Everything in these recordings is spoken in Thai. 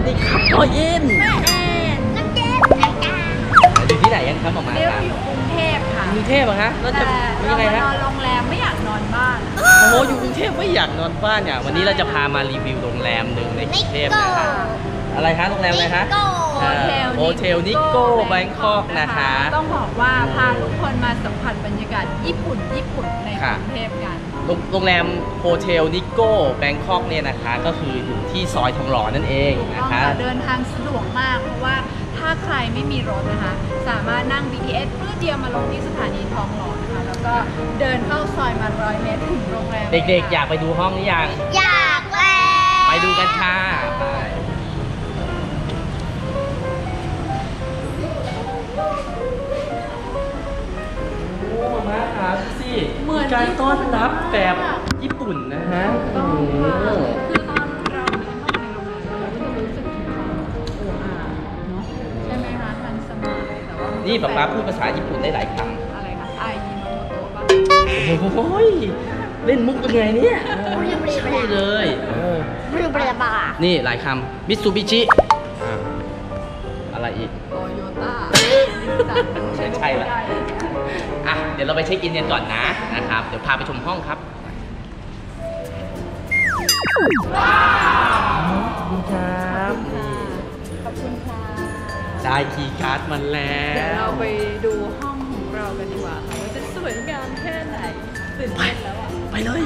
วัสดีครับพ่ออินน้องเจมอยู่ที่ไหนกันครับหมอมาครับอยู่กรุงเทพค่ะกรุงเทพเหรอคะแล้วจะยังไงฮะนอนโรงแรมไม่อยากนอนบ้านโอ้โหอยู่กรุงเทพไม่อยากนอนบ้านเนี่ยวันนี้เราจะพามารีวิวโรงแรมหนึ่งในกรุงเทพนะคะอะไรคะโรงแรมอะไรคะโฮเทลนิโก้แบงคอกนะคะต้องบอกว่าพาทุกคนมาสัมผัสบรรยากาศญี่ปุ่นในกรุงเทพกันโรงแรมโฮเทลนิโก้แบงคอกเนี่ยนะคะก็คืออยู่ที่ซอยทองหล่อนั่นเองนะคะเดินทางสะดวกมากเพราะว่าถ้าใครไม่มีรถนะคะสามารถนั่ง BTS เพื่อเดียวมาลงที่สถานีทองหล่อนะคะแล้วก็เดินเข้าซอยมา100 เมตรถึงโรงแรมเด็กๆอยากไปดูห้องหรือยังอยากแล้วไปดูกันค่ะมาครับสิเหมือนการต้อนรับแบบญี่ปุ่นนะฮะคือตอนเราเข้ามาในโรงแรมเราจะรู้สึกถึงความโอ้อาเนาะใช่ไหมคะทันสมัยแต่ว่านี่ป๊าพูดภาษาญี่ปุ่นได้หลายคำอะไรคะไอยิโนโมโตะป่ะโอ้ยเล่นมุกยังไงเนี่ยใช่เลยนี่หลายคำมิตซูบิชิอะไรอีกโตโยต้าใช่ละอ่ะเดี๋ยวเราไปเช็คอินกันก่อนนะครับเดี๋ยวพาไปชมห้องครับขอบคุณครับขอบคุณค่ะได้คีย์การ์ดมาแล้วเดี๋ยวเราไปดูห้องของเรากันดีกว่าค่ะว่าจะสวยงามแค่ไหนตื่นเต้นแล้วอ่ะไปเลย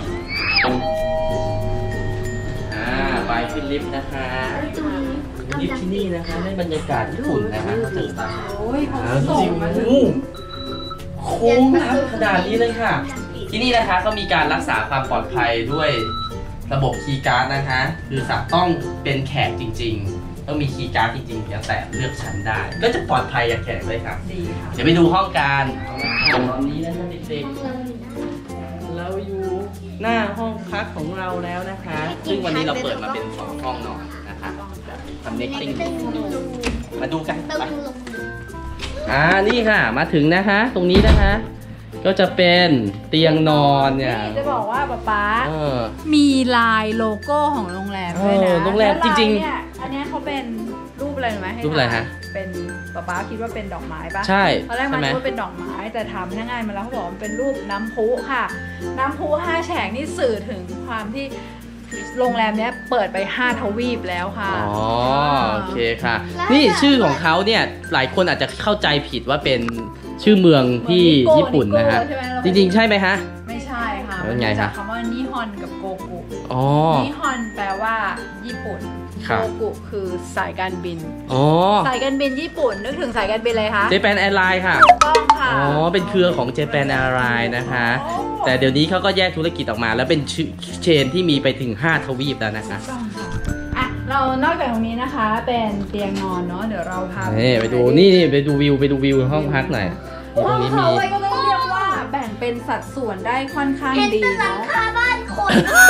ไปขึ้นลิฟต์นะคะลิฟต์ที่นี่นะคะได้บรรยากาศญี่ปุ่นนะคะตื่นตาโอ้ยเขาส่งมาถึงโค้งน้ำขนาดนี้เลยค่ะที่นี่นะคะก็มีการรักษาความปลอดภัยด้วยระบบคีย์การ์ดนะคะคือสัตว์ต้องเป็นแขกจริงๆต้องมีคีย์การ์ดจริงๆอย่าแตะเลือกชั้นได้ก็จะปลอดภัยอย่างแขกเลยครับดีค่ะเดี๋ยวไปดูห้องการตอนนี้นะคะเด็กๆเราอยู่หน้าห้องพักของเราแล้วนะคะซึ่งวันนี้เราเปิดมาเป็น2ห้องนอนนะคะแบบ connecting มาดูกันไปนี่ค่ะมาถึงนะคะตรงนี้นะคะก็จะเป็นเตียงนอนเนี่ยจะบอกว่าป๊ามีลายโลโก้ของโรงแรมด้วยนะโรงแรมจริงๆอันนี้เขาเป็นรูปอะไรไหมรูปอะไรฮะเป็นป๊าคิดว่าเป็นดอกไม้ปะใช่ตอนแรกมันคิดว่าเป็นดอกไม้แต่ทำง่ายมาแล้วเขาบอกมันเป็นรูปน้ำพุค่ะน้ำพุ5 แฉกนี่สื่อถึงความที่โรงแรมนี้เปิดไป5 ทวีปแล้วค่ะโอเคค่ะนี่ชื่อของเขาเนี่ยหลายคนอาจจะเข้าใจผิดว่าเป็นชื่อเมืองที่ญี่ปุ่นนะฮะจริงๆใช่ไหมฮะไม่ใช่ค่ะเป็นไงคะคำว่านิฮอนกับโกกุนิฮอนแปลว่าญี่ปุ่นโกกุคือสายการบินสายการบินญี่ปุ่นนึกถึงสายการบินอะไรคะ Japan Airlines ค่ะถูกต้องค่ะเป็นเครือของ Japan Airlines นะคะแต่เดี๋ยวนี้เขาก็แยกธุรกิจออกมาแล้วเป็นเชนที่มีไปถึง5 ทวีปแล้วนะคะเรานอกจากตรงนี้นะคะเป็นเตียงนอนเนาะเดี๋ยวเราพาไปดูนี่ไปดูวิวห้องพักหน่อยตรงนี้มีก็ต้องเรียกว่าแบ่งเป็นสัดส่วนได้ค่อนข้างดีเนาะค่าบ้านคน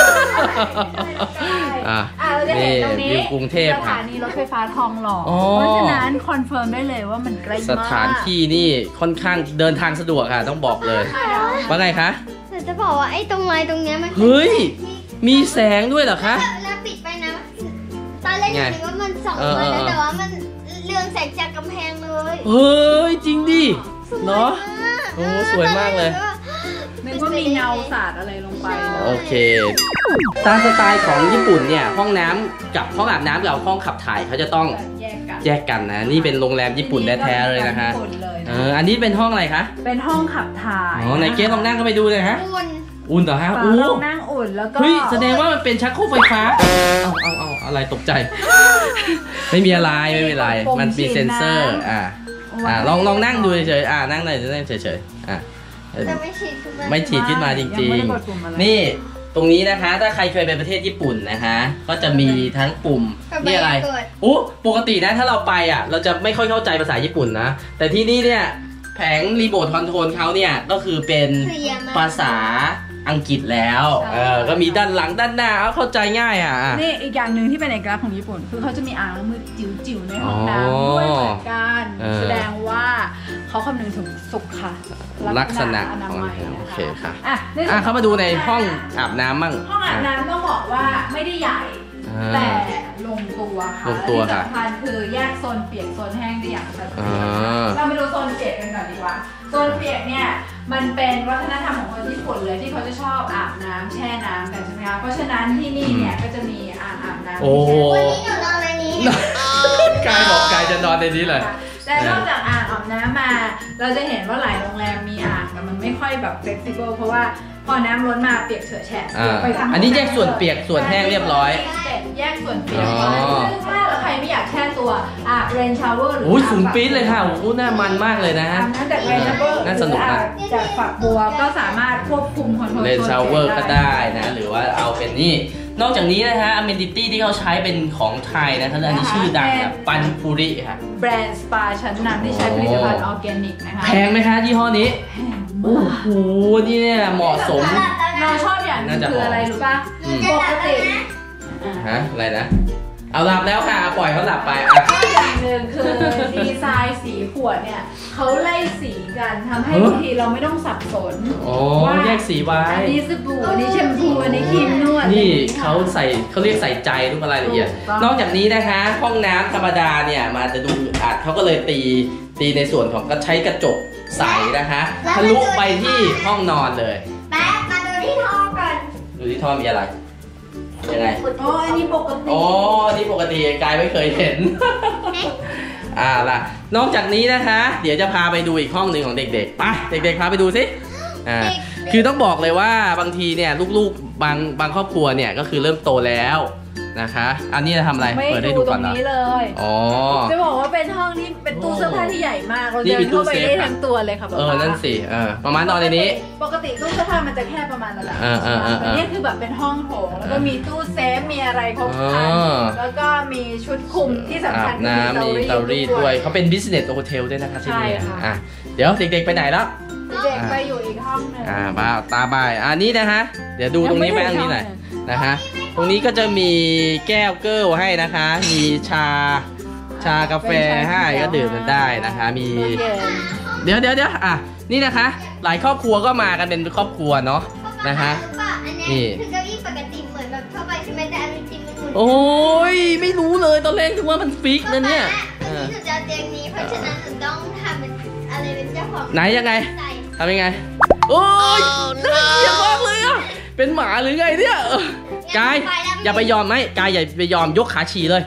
เราจะเห็นตรงนี้กรุงเทพสถานีรถไฟฟ้าทองหล่อเพราะฉะนั้นคอนเฟิร์มได้เลยว่ามันใกล้มากสถานที่นี่ค่อนข้างเดินทางสะดวกค่ะต้องบอกเลยว่าไงคะจะบอกว่าไอ้ตรงไม้ตรงเนี้ยมันเฮ้ยมีแสงด้วยเหรอคะแล้วปิดไปนะตอนแรกหนูคิดว่ามันส่องมาแล้วแต่ว่ามันเรืองแสงจากกำแพงเลยเฮ้ยจริงดิเนาะโอ้สวยมากเลยนึกว่ามีเงาสาดอะไรลงไปโอเคตามสไตล์ของญี่ปุ่นเนี่ยห้องน้ำกับห้องอาบน้ำกับห้องขับถ่ายเขาจะต้องแยกกันนะนี่เป็นโรงแรมญี่ปุ่นแท้ๆเลยนะคะอันนี้เป็นห้องอะไรคะเป็นห้องขับถ่ายในเกสลองนั่งเข้าไปดูเลยฮะอุ่นเหรอฮะลองนั่งอุ่นแล้วก็เฮ้ยแสดงว่ามันเป็นชักโครกไฟฟ้าเอาอะไรตกใจไม่มีอะไรไม่มีอะไรมันมีเซ็นเซอร์ลองนั่งดูเฉยๆนั่งเลยเฉยๆไม่ฉีดขึ้นมาจริงๆนี่ตรงนี้นะคะถ้าใครเคยไปประเทศญี่ปุ่นนะคะก็จะมีทั้งปุ่มนี่อะไรปกตินะถ้าเราไปเราจะไม่ค่อยเข้าใจภาษาญี่ปุ่นนะแต่ที่นี่เนี่ยแผงรีโมทคอนโทรลเขาเนี่ยก็คือเป็นภาษาอังกฤษแล้วก็มีด้านหลังด้านหน้าเข้าใจง่ายนี่อีกอย่างหนึ่งที่เป็นเอกลักษณ์ของญี่ปุ่นคือเขาจะมีอ่างล้างมือจิ๋วๆในห้องน้ำด้วยเหมือนกันแสดงว่าเขาคำนึงถึงสุขลักษณะอนามัยโอเคค่ะเข้ามาดูในห้องอาบน้ำมั่งห้องอาบน้ำต้องบอกว่าไม่ได้ใหญ่แต่ลงตัวค่ะลงตัวค่ะที่สำคัญคือแยกโซนเปียกโซนแห้งได้อย่างชัดเจนอ่าเราไปดูโซนเปียกกันก่อนดีกว่าโซนเปียกเนี่ยมันเป็นวัฒนธรรมของคนญี่ปุ่นเลยที่เขาจะชอบอาบน้ำแช่น้ำกันใช่ไหมคะเพราะฉะนั้นที่นี่เนี่ยก็จะมีอ่างอาบน้ำโอ้โหวันนี้หนูนอนในนี้กายบอกกายจะนอนในนี้เลยแต่นอกจากอ่างอาบน้ำมา เราจะเห็นว่าหลายโรงแรมมีอ่างแต่มันไม่ค่อยแบบ flexible เพราะว่าพอน้ำล้นมาเปียกเฉอะแฉะไปทั้งอันนี้แยกส่วนเปียกส่วนแห้งเรียบร้อยแยกส่วนเปียกไว้ซึ่งถ้าใครไม่อยากแช่ตัวเรนชาวเวอร์หรือโอ้ยสูงปี๊ดเลยค่ะโอ้โหน่ามันมากเลยนะฮะอาบน้ำจากเรนชาวเวอร์น่าสนุกนะจากฝักบัวก็สามารถควบคุมคอนโทรลเลนชาวเวอร์ก็ได้นะ หรือว่าเอาเป็นนี่ นอกจากนี้นะฮะอเมนิตี้ที่เขาใช้เป็นของไทยนะครับอันนี้ชื่อดังนะปันปุริค่ะแบรนด์สปาชั้นนำที่ใช้ผลิตภัณฑ์ออร์แกนิกนะคะแพงไหมคะยี่ห้อนี้แพงโอ้โห นี่เนี่ยเหมาะสมเราชอบอย่างหนึงคืออะไรรู้ป่ะอืมปกติฮะ อะไรนะ เอาหลับแล้วค่ะ ปล่อยเขาหลับไปอ่ะชอบอย่างหนึ่งคือดีไซน์สีขวดเนี่ยเขาไล่สีกันทำให้บางทีเราไม่ต้องสับสนโอ้ว่าแยกสีไว้อันนี้สบู่อันนี้แชมพูอันนี้ครีมนวดนี่เขาใส่เขาเรียกใส่ใจทุกรายละเอียดถูกต้องนอกจากนี้นะคะ ห้องน้ำธรรมดาเนี่ยมาจะดูอึดอัดเขาก็เลยตีในส่วนของก็ใช้กระจกใสนะคะทะลุไปที่ห้องนอนเลยแป๊บมาดูที่ท้องก่อนดูที่ท่อมีอะไร ยังไงโอ้อันนี้ปกติอ๋อ นี่ปกติกายไม่เคยเห็น ล่ะ นอกจากนี้นะคะ เดี๋ยวจะพาไปดูอีกห้องหนึ่งของเด็กๆ ไป เด็กๆ พาไปดูสิคือต้องบอกเลยว่าบางทีเนี่ยลูกๆ บางครอบครัวเนี่ยก็คือเริ่มโตแล้วนะคะ อันนี้จะทำอะไรไม่เปิดให้ดูดูตรก่อนงเหรอนี้เลยอ๋อจะบอกว่าเป็นห้องที่เป็นตู้เสื้อผ้าที่ใหญ่มากเรานี่เดิเป็น นตู้เข้าไปเซฟได้ทั้งตัวเลยค่ะนั่นสิ ประมาณนอนในนี้ปกติตู้เสื้อผ้ามันจะแค่ประมาณนั้นแหละ แต่นี่คือแบบเป็นห้องโถงแล้วก็มีตู้เซฟมีอะไรครบครันแล้วก็มีชุดคลุมที่สำอาคัญบน้ำมีเตารีดด้วยเขาเป็น business hotel ด้วยนะคะที่นี่ใช่ค่ะอ่ะเดี๋ยวเด็กๆ ไปไหนแล้วเด็กไปอยู่อีกห้องหนึงมาตาบ่ายอันนี้นะฮะ เดี๋ยวดูตรงนี้แป้งนี้หน่อยนะฮะ ตรงนี้ก็จะมีแก้วเกิลให้นะคะ มีชากาแฟให้ก็ดื่มกันได้นะคะ มี เดี๋ยวอ่ะ นี่นะคะ หลายครอบครัวก็มากันเป็นครอบครัวเนาะนะคะนี่คือเก้าอี้ปกติเหมือนแบบทั่วไปใช่ไหมแต่อันนี้จริงมันหมุนโอ้ยไม่รู้เลยตอนแรกคิดว่ามันฟิกนะเนี่ยอันนี้หนูจะเอาเตียงนี้เพราะฉะนั้นหนูต้องทำเป็นอะไรเป็นเจ้าของไหนยังไงใส่ทำยังไง โอ้ยน่าเกลียดมากเลยอ่ะ เป็นหมาหรือไงเนี่ยกายอย่าไปยอมไหมกายอย่าไปยอมยกขาฉี่เลย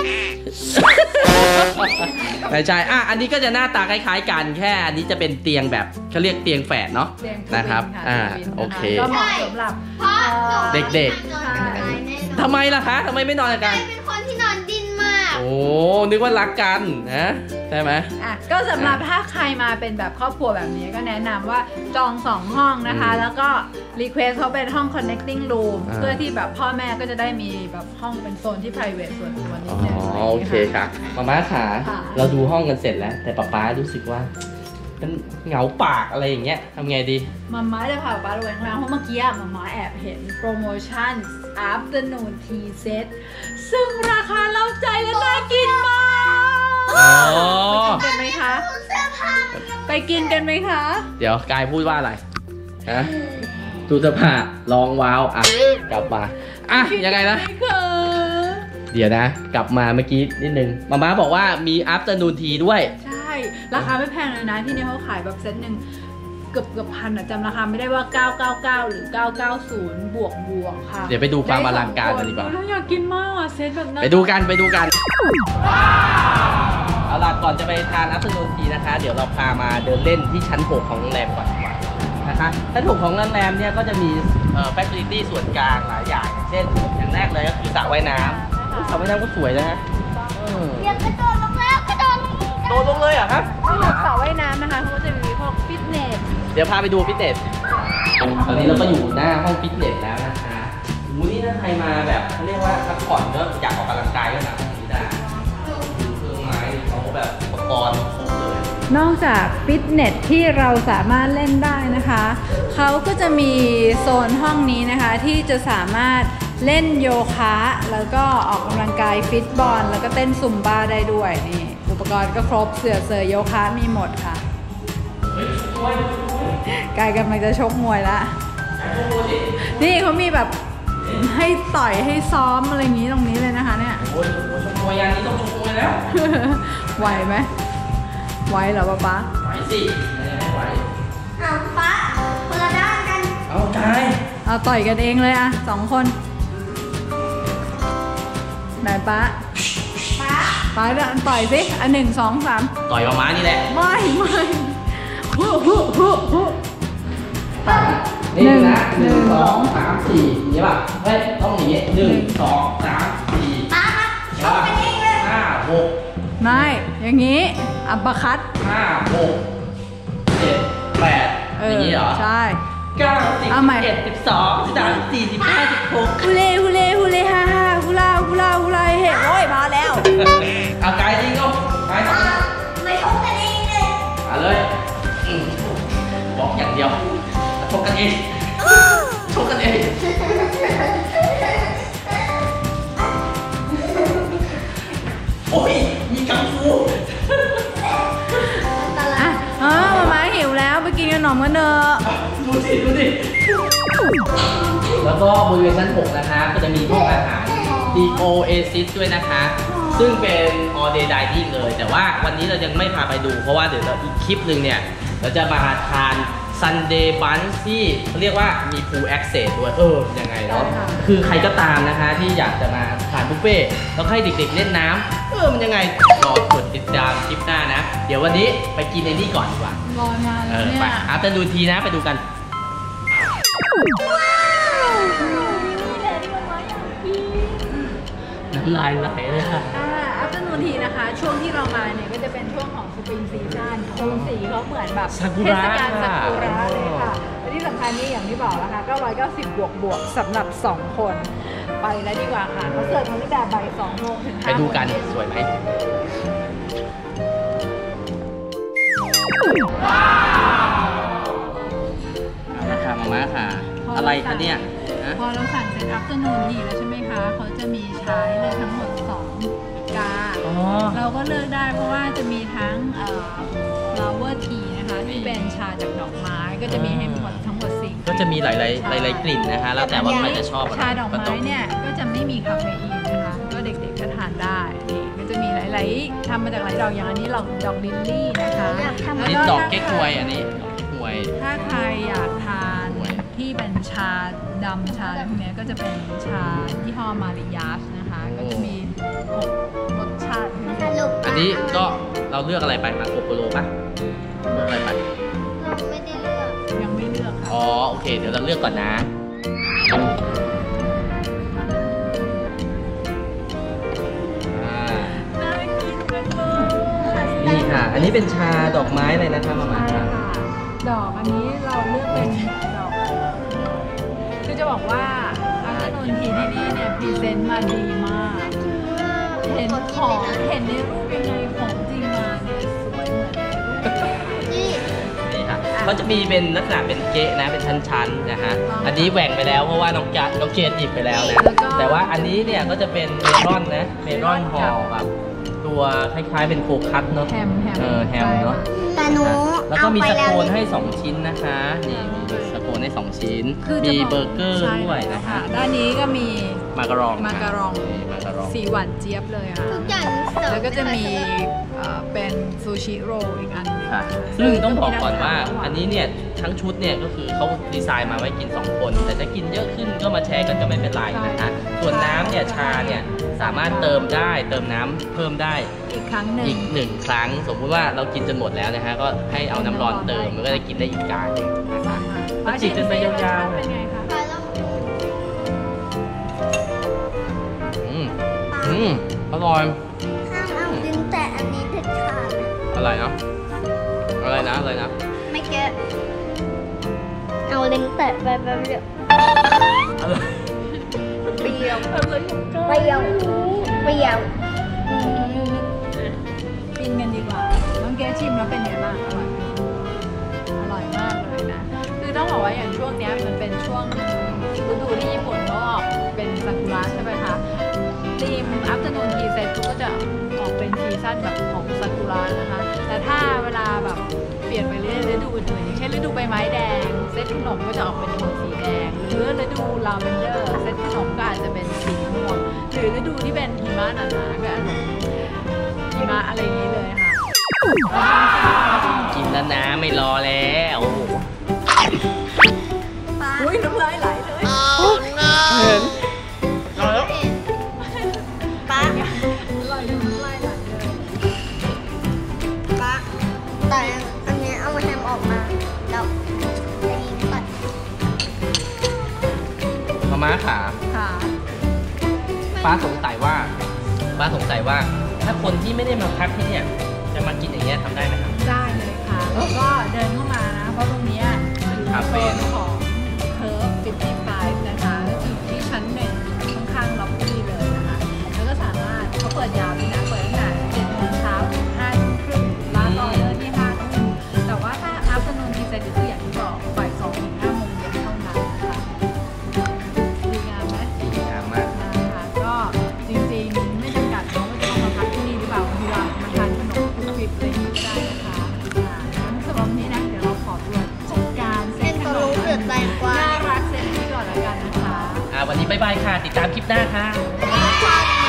ไม่ใช่อันนี้ก็จะหน้าตาคล้ายๆกันแค่อันนี้จะเป็นเตียงแบบเขาเรียกเตียงแฝดเนาะ นะครับโอเคก็เหมาะสำหรับเพราะหนูเด็กนอนกับนายแน่นอนทำไมล่ะคะทำไมไม่นอนกันนายเป็นคนที่นอนดิ้นมากโอ้นึกว่ารักกันนะใช่ไหมก็สำหรับถ้าใครมาเป็นแบบครอบครัวแบบนี้ก็แนะนำว่าจอง2ห้องนะคะ แล้วก็รีเควสเขาเป็นห้อง connecting room เพื่อที่แบบพ่อแม่ก็จะได้มีแบบห้องเป็นโซนที่ private ส่วนตัวนิดนึงโอเคค่ะม่าขาเราดูห้องกันเสร็จแล้ว แต่ป๊ารู้สึกว่ามันเหงาปากอะไรอย่างเงี้ยทำไงดีมาม่าจะพาป๊าไปข้างล่างเพราะเมื่อกี้มาม่าแอบเห็นโปรโมชั่น afternoon tea set ซึ่งราคาเล้าใจและน่ากินมากอ๋อไปกินกันไหมคะเสื้อผ้าไปกินกันไหมคะเดี๋ยวกายพูดว่าอะไรฮะดูสภาพลองว้าวกลับมายังไงนะไม่เคยเดี๋ยวนะ กลับมาเมื่อกี้นิดนึงม่าบอกว่ามี afternoon tea ด้วยใช่ ราคาไม่แพงเลยนะที่นี่เขาขายแบบเซตหนึ่งเกือบพันอะจำราคาไม่ได้ว่า 999 หรือ 990 บวกค่ะเดี๋ยวไปดูความอลังการกันดีกว่าแล้วอยากกินมากอะเซตแบบนั้นไปดูกันเอาล่ะก่อนจะไปทาน afternoon tea นะคะ เดี๋ยวเราพามาเดินเล่นที่ชั้น 6 ของโรงแรมก่อนดีกว่านะคะชั้น 6 ของโรงแรมเนี่ยก็จะมีfacility ส่วนกลางหลายอย่างเช่นอย่างแรกเลยก็คือสระว่ายน้ำสระว่ายน้ำก็สวยนะฮะอยากกระโดดลงแล้วกระโดดลงโตลงเลยเหรอครับนอกจากสระว่ายน้ำนะคะเขาก็จะมีพวกฟิตเนสเดี๋ยวพาไปดูฟิตเนส ตอนนี้เราก็อยู่หน้าห้องฟิตเนสแล้วนะคะนี่ถ้าใครมาแบบเขาเรียกว่าพักผ่อนก็อยากออกกำลังกายก็มาที่นี่ได้ดูเครื่องไม้เขาแบบอุปกรณ์ครบเลยนอกจากฟิตเนสที่เราสามารถเล่นได้นะคะเขาก็จะมีโซนห้องนี้นะคะที่จะสามารถเล่นโยคะแล้วก็ออกกำลังกายฟิตบอลแล้วก็เต้นซุมบ้าได้ด้วยนี่อุปกรณ์ก็ครบเสื่อโยคะมีหมดค่ะกายกำลังจะชกมวยละนี่เขามีแบบให้ต่อยให้ซ้อมอะไรอย่างนี้ตรงนี้เลยนะคะเนี่ยโอ้ยชกมวยอันนี้ต้องชกมวยแล้วไหวไหมไหวเหรอป๊าไหวสิไม่ไหวเอาฟ้าคนละด้านกันเอาใจเอาต่อยกันเองเลยอะ2 คนไหนป๊าฟ้าป๊าต่อยสิอัน1 2 3 ต่อยประมาณนี้แหละไม่ฮู้นี่นะ1 2 3 4อย่างนี้ป่ะเฮ้ยต้องอย่างนี้1 2 3 4 ฟ้าชกกันเองเลย 5 6 ไม่อย่างนี้อัปเปอร์คัต 5 6 7 8อย่างนี้เหรอใช่ 9 10 เอาใหม่ 11 12 13 14 15 16 ฮูเล่ฮูเล่ฮูเล่ฮ่าฮ่าฮูลาฮูลาฮูลาเฮ้โอ้ยมาแล้วเอาไกลจริงก็ไกลต่อไม่ชกกันเองเลยเอาเลยบอกอย่างเดียวชกกันเองชกกันเองโอ้ยมีกังฟูอันตราอ่ะยมาหิวแล้วไปกินขนมกันเถอะดูสิดูสิแล้วก็บริเวณชั้น 6 นะคะก็จะมีห้องอาหาร The Oasis ด้วยนะคะ ซึ่งเป็น all day dining เลย แต่ว่าวันนี้เรายังไม่พาไปดูเพราะว่าเดี๋ยวเราอีกคลิปหนึ่งเนี่ยเราจะมาทาน Sunday Brunch ที่เขาเรียกว่ามี pool access ด้วยยังไงเนาะคือใครก็ตามนะคะที่อยากจะมาทานบุฟเฟ่ต์แล้วให้เด็กๆเล่นน้ำมันยังไงรอกดติดตามคลิปหน้านะ เดี๋ยววันนี้ไปกินในนี้ก่อนดีกว่ารอนานแล้วเนี่ยไปดูทีนะไปดูกันน้ำลายไหลเลยค่ะอัปเดตนูนทีนะคะ ช่วงที่เรามาเนี่ยก็จะเป็นช่วงของสปริงซีซั่นโทนสีเขาเหมือนแบบซากุเทระศกาลซากุระเลยค่ะและที่สำคัญนี่อย่างที่บอกแล้วค่ะ990บวกสำหรับ 2 คน ไปแล้วดีกว่าค่ะเขาเสิร์ฟมาตั้งแต่บ่าย2 โมงถึง5 ไปดูกันโมงเย็สวยไหมเอาละค่ะมาม่าค่ะ อะไรคะเนี่ยฮะพอเราสั่งเซตอัปเดตนูนทีแล้วใช่ไหมคะเขาจะมีใช้เลยทั้งหมด2 กาอ๋อเราก็เลือกได้เพราะว่าจะมีทั้งflower tea นะคะที่เป็นชาจากดอกไม้ก็จะมีให้หมดทั้งหมด4 ก็จะมีหลายๆกลิ่นนะคะ แล้วแต่ว่าใครจะชอบอะไรชาดอกไม้เนี่ยก็จะไม่มีคาเฟอีนนะคะก็เด็กๆก็ทานได้นี่ก็จะมีหลายๆทำมาจากหลายดอกอย่างอันนี้ดอกลิลลี่นะคะอันนี้ดอกเก๊กฮวยอันนี้ดอกเก๊กฮวยถ้าใครอยากทานที่เป็นชาดำชาอะไรพวกเนี้ยก็จะเป็นชายี่ห้อมาริยาสนะคะก็จะมี6 รสชาติสรุปอันนี้ก็เราเลือกอะไรไปมาโกโปโลป่ะเลือกอะไรไปเราไม่ได้เลือกยังไม่เลือกค่ะอ๋อโอเคเดี๋ยวเราเลือกก่อนนะน่ากินจังเลยนี่ค่ะ อันนี้เป็นชาดอกไม้อะไรนะคะมาม่าใช่ค่ะดอกอันนี้เราเลือกเป็นดอกคือจะบอกว่าอัลนนทีที่นี่เนี่ยพรีเซนต์มาดีมาก เห็นของเห็นในรูปยังไงของจริงมาเนี่ยสวยเหมือนในรูปนี่นี่ค่ะเขาจะมีเป็นลักษณะเป็นเกะนะเป็นชั้นๆนะฮะอันนี้แหว่งไปแล้วเพราะว่าน้องเกดหยิบไปแล้วนะแต่ว่าอันนี้เนี่ยก็จะเป็นเมลอนนะเมลอนห่อแบบตัวคล้ายๆเป็นโคคัสเนาะแฮมแฮมเนาะแต่หนูแล้วก็มีเอาสไปโคนแล้วให้ 2 ชิ้นนะคะนี่มีสโคนให้ 2 ชิ้นคือจะมีบเบอร์เกอร์ใช่ด้วยนะคะด้านนี้ก็มีมาการองมาการองนี่มาการองสีหวานเจี๊ยบเลยค่ะทุกอย่างเสิร์ฟแล้วก็จะมีเป็นซูชิโรลอีกอันหนึงค่ะซึ่งต้องบอกก่อนว่าอันนี้เนี่ยทั้งชุดเนี่ยก็คือเขาดีไซน์มาไว้กิน 2 คน แต่จะกินเยอะขึ้นก็มาแชร์กันก็ไม่เป็นไรนะคะส่วนน้ำเนี่ยชาเนี่ยสามารถเติมได้เติมน้ำเพิ่มได้อีกครั้งหนึ่งอีก 1 ครั้ง สมมุติว่าเรากินจนหมดแล้วนะฮะก็ให้เอาน้ำร้อนเติมมันก็จะกินได้อีกการหนึงนะคะป้าจิบกันไปยาวๆเป็นไงคะไปแล้วอร่อยห้ามเอาดึงแต่อันนี้เด็ดขาดนะอะไรนะอะไรนะอะไรนะไม่เก็ตเอาลิ้นแตะไปแบบเดียวอะไรเปรี้ยวอะไรของก้เปรี้ยวเปรี้ยวกินกันดีกว่าน้องเกชิมแล้วเป็นไงบ้างอร่อยมากเลยนะคือต้องบอกว่าอย่างช่วงเนี้ยมันเป็นช่วงฤดูที่ญี่ปุ่นเขาออกเป็นซากุระใช่ไหมคะทีมอัพเดนูนทีเซ็ตก็จะออกเป็นซีซั่นแบบของซากุระนะคะแต่ถ้าเวลาแบบปลี่ยนไปเรื่อยฤดูอื่นๆอย่างเช่นฤดูใบไม้แดงเซตขนมก็จะออกเป็นโทนสีแดงหรือฤดูลาเวนเดอร์เซตขนมก็อาจจะเป็นสีม่วงหรือฤดูที่เป็นหิมะหนาๆก็อาจจะหิมะอะไรอย่างนี้เลยค่ะกินแล้วนะไม่รอแล้วอุ้ยน้ำลายไหลเลยเห็นเอาแล้วป้าอร่อยน้ำลายไหลเลยป้าแต่อันนี้เอามาทำออกมาแล้วอันนี้ก่อนมาม่าขาค่ะป้าสงสัยว่าถ้าคนที่ไม่ได้มาพักที่เนี่ยจะมากินอย่างเงี้ยทำได้ไหมครับได้เลยค่ะแล้วก็เดินเข้ามานะเพราะตรงเนี้ยเป็นโซนของเคิร์ฟ55นะคะอยู่ที่ชั้น1ข้างๆล็อบบี้เลยนะคะแล้วก็สามารถเขาเปิดยาวด้วยนะเปิดตั้งแต่7 โมงเช้าถึง5 ทุ่มครึ่งร้านออเดอร์ที่5 ทุ่มแต่ว่าถ้าอัพเดนูนทีเซนก็คืออย่างที่บอกบ่าย 2 ถึง 5 โมงเย็นเท่านั้นนะคะดีงามไหมดีงามมากค่ะก็จริงๆไม่จำกัดว่าจะต้องมาพักที่นี่หรือเปล่าบางทีเรามาทานขนมคุกฟิบอะไรอย่างนี้ก็ได้นะคะงั้นสำหรับวันนี้นะเดี๋ยวเราขอตัวจัดการเซ็เป็นตขตัวน รู้มเกิดแตงกวาน่ารักเซ็ตนี้ก่อนแล้วกันนะคะวันนี้บ๊ายบายค่ะ ติดตามคลิปหน้าค่ะชอบ